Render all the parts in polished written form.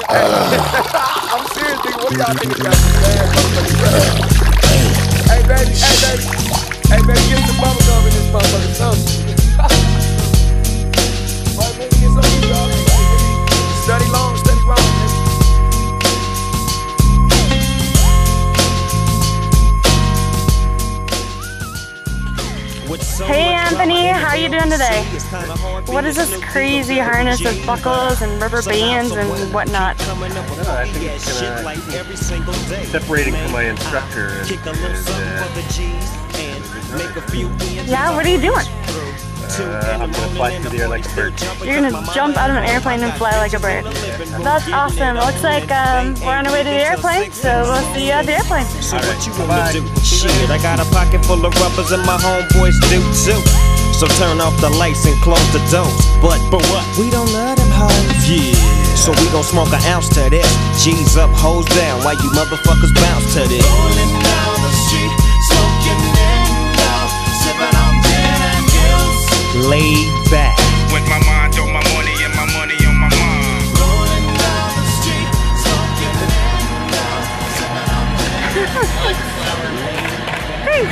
I'm serious, nigga. What do y'all niggas got some bad motherfucking Hey, baby. Hey, baby, get some bubble gum in this motherfucking sauce. Boy, baby, get some of you, y'all. Study long, study wrong, nigga. Hey Anthony, how are you doing today? What is this crazy harness with buckles and rubber bands and whatnot? I think it's separating from my instructor. Yeah, what are you doing? I'm gonna fly through the air like a bird. You're gonna jump out of an airplane and fly like a bird. That's awesome. It looks like we're on our way to the airplane, so we'll see you at the airplane. So what you wanna do? Shit, I got a pocket full of rubbers and my homeboys do too. So turn off the lights and close the doors. But what? We don't let them hoes. Yeah. So we gon' smoke an ounce to this. G's up, hoes down, while you motherfuckers bounce to this. Rolling down the street, smoking in love, sipping on gin and gills. Laid back. With my mind on my money and my money on my mind. Rolling down the street, smoking in love, sipping on gin and gills. Thanks.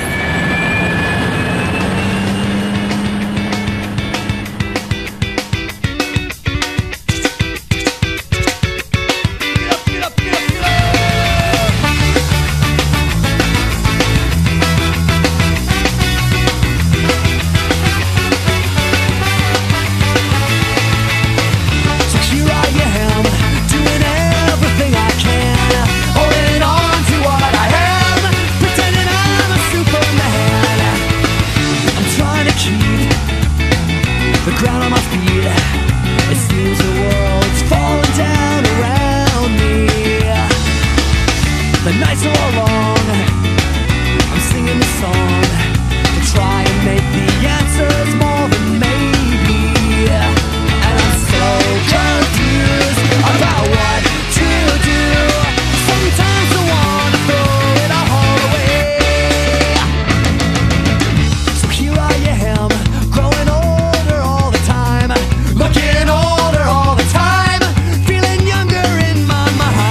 The nights are all long, I'm singing the song to try and make the answers more than maybe. And I'm so confused about what to do. Sometimes I wanna throw it all away. So here I am, growing older all the time, looking older all the time, feeling younger in my mind.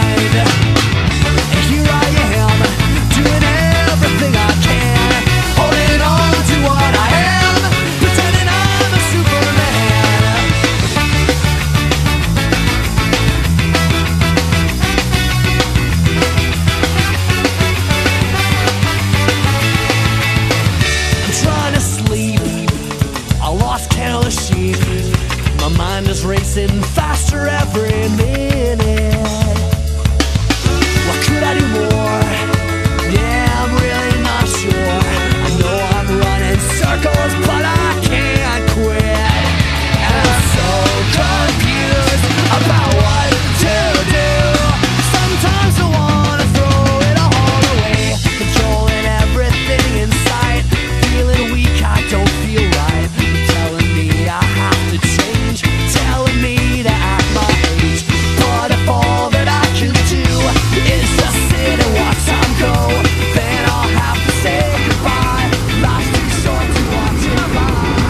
My mind is racing faster every minute. What could I do more? Yeah, I'm really not sure. I know I'm running circles, but I can't quit. And I'm so confused about what to do. Sometimes I wanna throw it all away, controlling everything in sight. Feeling weak, I don't feel right. You're telling me I have to change, telling me to act my age. But if all that I can do is just sit and watch time go, then I'll have to say goodbye. Life's too short to watch it by.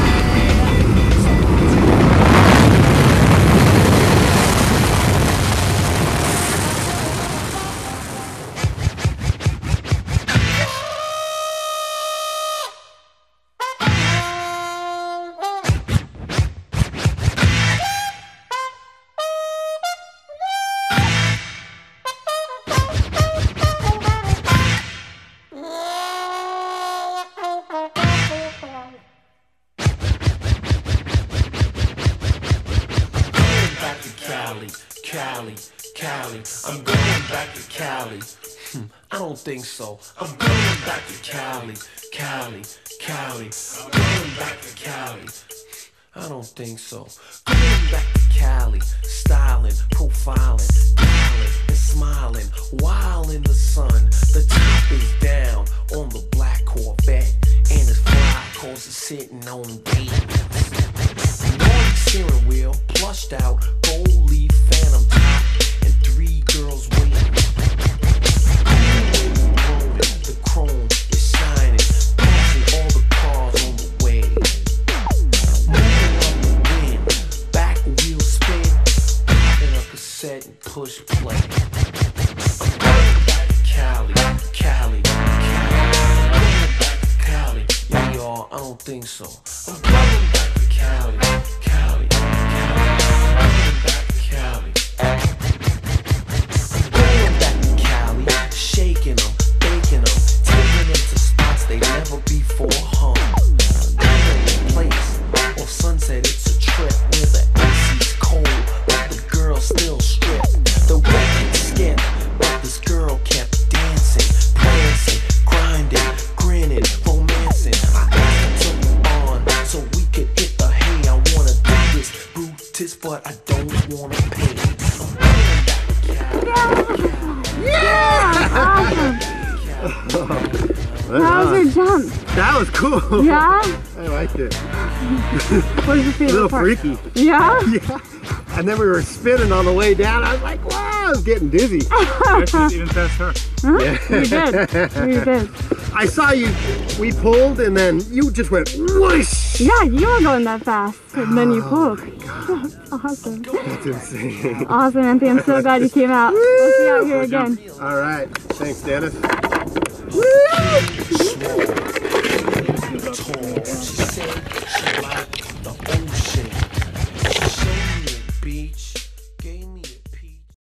Cali, I'm going back to Cali. I don't think so. I'm going back to Cali. I'm going back to Cali. I don't think so. Going back to Cali, styling, profiling, dialing and smiling, while in the sun. The top is down on the black Corvette, and it's fly cause it's sitting on dates. Naughty steering wheel, plushed out, gold leaf phantom top, and 3 girls waiting. The chrome is shining, passing all the cars on the way. Moving up the wind, back wheel spin, popping set and push play. Cali, Cali, Cali, Cali. Yeah, y'all, I don't think so. I'm coming back to Cali, Cali, Cali, going back to Cali, shaking them, baking them, taking them to spots they never before hung. Place or Sunset, it's a trip where the AC's cold, but the girl still stripped. The record skipped, but this girl kept dancing, prancing, grinding, grinning, romancing. I asked her to move on so we could hit the hay. I wanna do this, Brutus, but I don't wanna pay. How was your jump? That was cool. Yeah? I liked it. What was your favorite A little part? freaky. Yeah? Yeah. And then we were spinning on the way down. I was like, wow, I was getting dizzy. Actually, even faster. Huh? You did. You did. I saw you, we pulled, and then you just went whoosh. Yeah, you were going that fast, and then you pulled. That's awesome. That's insane. Awesome, Anthony. I'm so glad you came out. We'll see you out here again. All right. Thanks, Dennis. Swole.